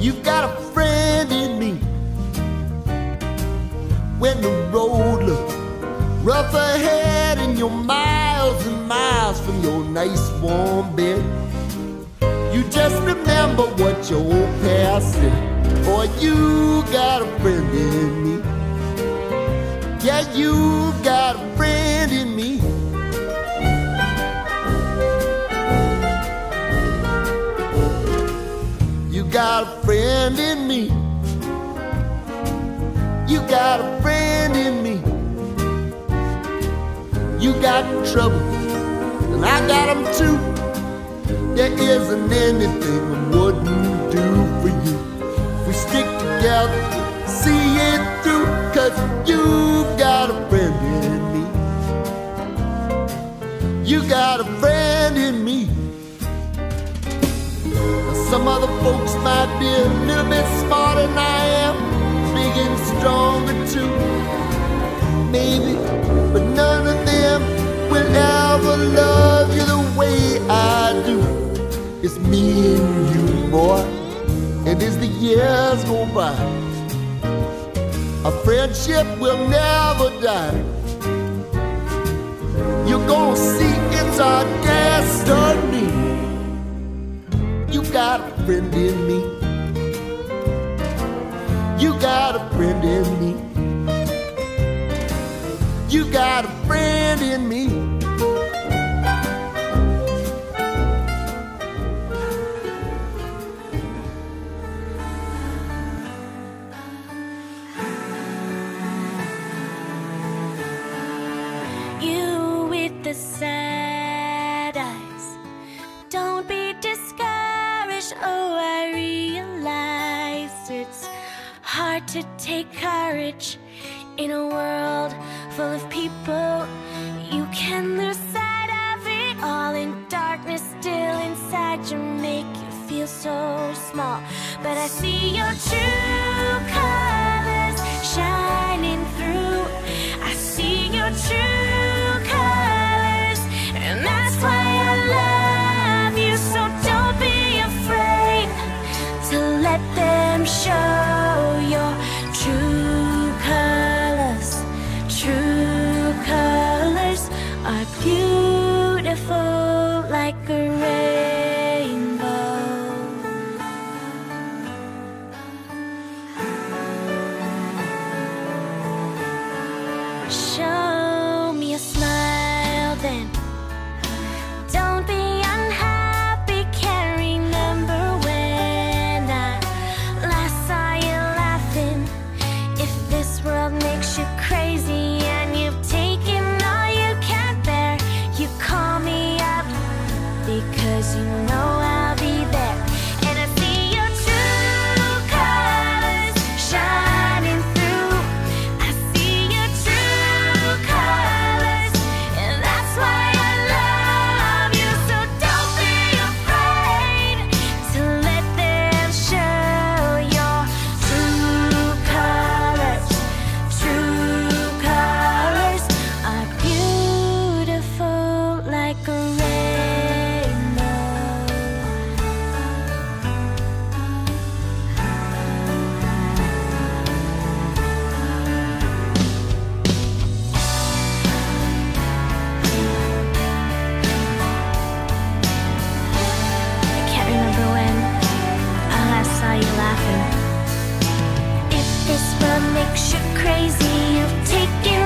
You've got a friend in me. When the road looks rough ahead and you're miles and miles from your nice warm bed, you just remember what your old past said. Boy, you got a friend in me. Yeah, you got a friend in me. You got a friend in me. You got a friend in me. You got trouble, and I got them too. There isn't anything I wouldn't do for you. We stick together, see it through, 'cause you've got a friend in me. You got a friend in me. Now, some other folks might be a little bit smarter than I am, big and stronger too, maybe, but none of them will ever love you the way I do. It's me and you, boy, and as the years go by, our friendship will never die. You're gonna see it's our destiny. You got a friend in me. You got a friend in me. You got a friend in me. You with the sad eyes, don't be discouraged. Oh, I realize it's hard to take courage in a world full of people. You can lose sight of it all, in darkness still inside you make you feel so small. But I see your true colors shining through. I see your true colors, and that's why I love you. So don't be afraid to let them show your true colors. True colors are beautiful like a rainbow. Show me a smile then. Don't be unhappy, can't remember when I last saw you laughing. If this world makes you crazy and you've taken all you can bear, you call me up because you know I'll be there. And I see your true colors shining through. I see your true colors, and that's why I love you. So don't be afraid to let them show your true colors. True colors are beautiful like a rainbow. I can't remember when I last saw you laughing. If this world makes you crazy, you've taken